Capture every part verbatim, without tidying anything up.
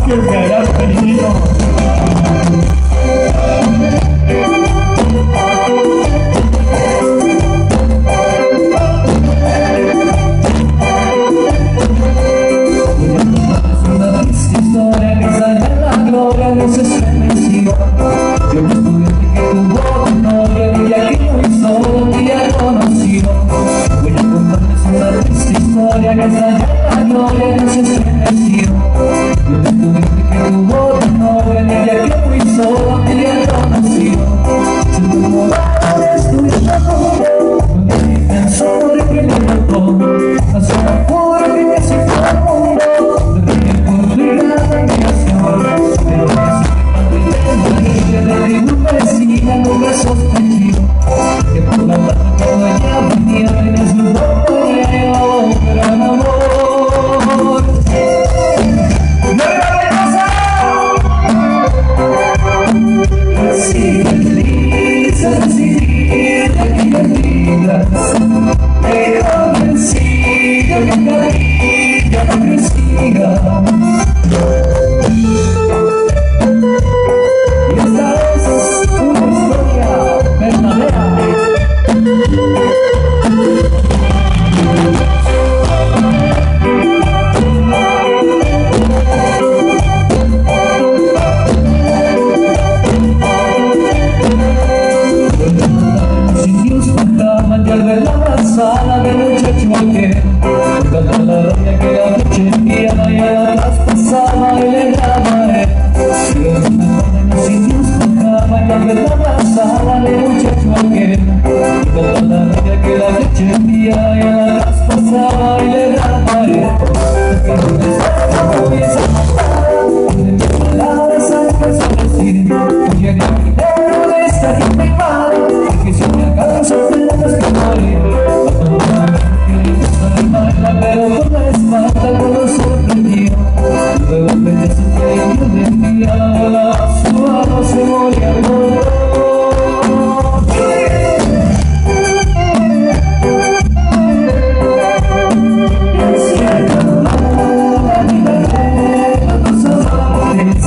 que te hagas peregrino. No se estremeció. Yo me estudiante que tuvo tu novia, ella que muy solo un día conoció. Voy a contarles una triste historia que extraña la gloria, no se estremeció. Yo me estudiante que tuvo tu novia, ella que muy solo un día conoció. Si tu morada estuviera conmigo, no me pensó de que me tocó. No se me ocurre que se fue al mundo, de que por tu gran admiración. Nunca sospecho que por la tarde cuando ella venía tenías un bomboneo, gran amor. ¡No me va a pasar! Así feliz, así de aquella vida, he convencido que cada día no creciga. Y al ver la abrazada del muchacho aquel, cantó la raya que la noche enviaba y a la traspasaba y le daba a él. Y los indios tocaban y al ver la abrazada del muchacho aquel, cantó la raya que la noche enviaba y a la traspasaba y le daba a él. De mis palabras alcanzó a decir, oye, el dinero de esta gente mala, que si me alcanza pero por la espalda todo sorprendió. Luego empecé a sentir un día, su mano se moría el dolor. Se acabó la vida de los dos amores,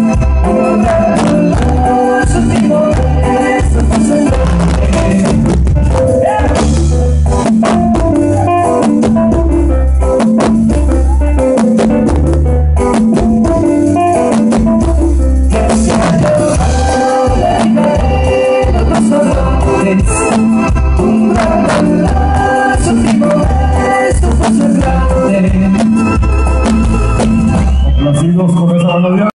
una su último beso fue su nombre. Un gran lazo, último beso fue su grande. Complacidos con esa melodía.